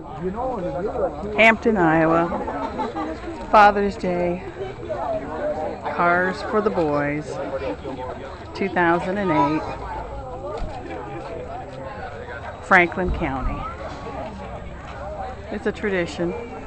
Hampton, Iowa. Father's Day. Cars for the Boys. 2008. Franklin County. It's a tradition.